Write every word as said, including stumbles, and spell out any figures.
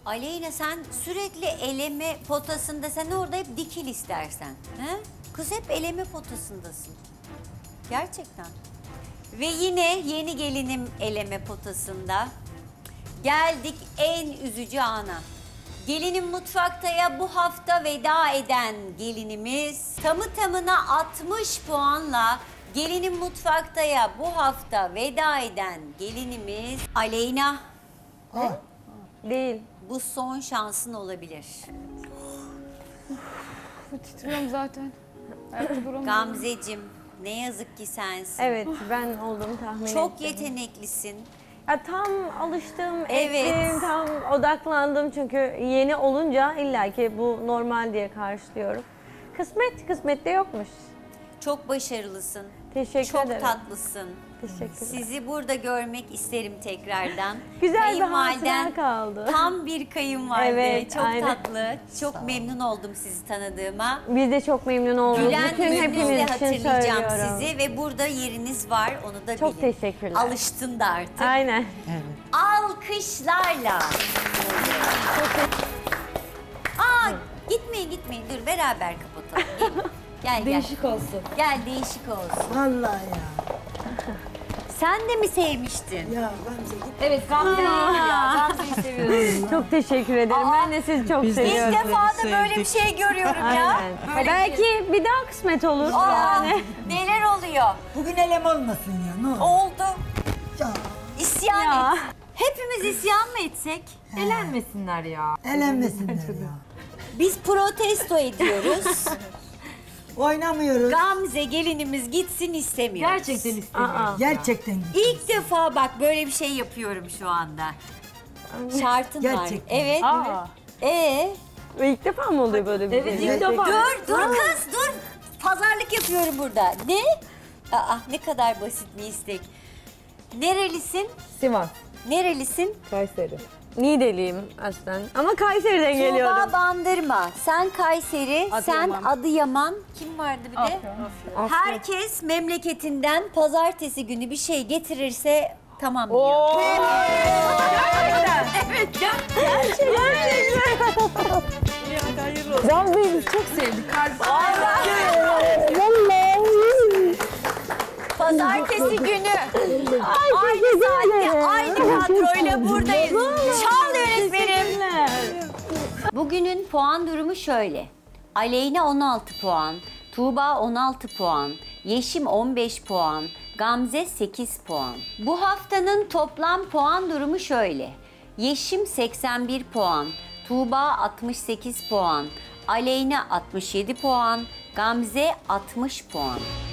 Aleyna sen sürekli eleme potasında, sen orada hep dikil istersen. He? Kız hep eleme potasındasın. Gerçekten. Ve yine yeni gelinim eleme potasında. Geldik en üzücü ana. Gelinim mutfaktaya bu hafta veda eden gelinimiz tamı tamına altmış puanla gelinim mutfaktaya bu hafta veda eden gelinimiz Aleyna. Ah. Değil. Bu son şansın olabilir. Titriyorum zaten. Ayakta duramıyorum. Gamzeciğim, ne yazık ki sensin. Evet, ben olduğumu tahmin ettim. Çok yeteneklisin. Ya, tam alıştım, Evet. ettim, tam odaklandım çünkü yeni olunca illaki bu normal diye karşılıyorum. Kısmet, kısmette yokmuş. Çok başarılısın. Teşekkür Çok ederim. tatlısın. Teşekkürler. Sizi burada görmek isterim tekrardan. Güzel bir Kayınvaliden hatıra kaldı. Tam bir kayınvalide. Evet, Çok aynen. tatlı. Çok memnun oldum sizi tanıdığıma. Biz de çok memnun olduk. Gülen Bütün yüzünüzle hepimiz için hatırlayacağım söylüyorum. sizi ve burada yeriniz var, onu da Çok bilin. teşekkürler. Alıştın da artık. Aynen. Alkışlarla. Aa, gitmeyin gitmeyin, dur beraber kapatalım. Gel, gel. Değişik olsun. Gel değişik olsun. Vallahi ya. Sen de mi sevmiştin? Ya Gamze git. Evet Gamze'yi ya. Gamze'yi seviyorum. Çok teşekkür ederim. Ben de sizi çok İlk seviyorum. defa da böyle bir şey görüyorum ya. Aynen. Böyle Belki bir daha kısmet olur Aa, yani. neler oluyor? Bugün elem olmasın ya. Ne olur. Oldu. Ya. İsyan Ya. et. Hepimiz isyan mı etsek? Elenmesinler ya. Elenmesinler ya. Biz protesto ediyoruz. Oynamıyoruz. Gamze gelinimiz gitsin istemiyoruz. Gerçekten istemiyorum. Aa. Gerçekten git. İlk defa bak böyle bir şey yapıyorum şu anda. Şartın var. Gerçekten. Evet. Aa. Ee, İlk defa mı oluyor böyle bir Evet şey? ilk defa. dur dur kız dur. Pazarlık yapıyorum burada. Ne? Aa, ne kadar basit bir istek. Nerelisin? Sivas. Nerelisin? Kayseri. Niğdeliyim aslen. Ama Kayseri'den geliyorum. Tuğba Bandırma. Sen Kayseri, sen Adıyaman. Adıyaman. Kim vardı bir de? Herkes memleketinden pazartesi günü bir şey getirirse tamam diyor. Oo. Evet ya. Gamze'yi biz çok sevdik. Pazartesi günü aynı saatte aynı kadroyla buradayız. Çal öğretmenim. Bugünün puan durumu şöyle. Aleyna on altı puan, Tuğba on altı puan, Yeşim on beş puan, Gamze sekiz puan. Bu haftanın toplam puan durumu şöyle. Yeşim seksen bir puan, Tuğba altmış sekiz puan, Aleyna altmış yedi puan, Gamze altmış puan.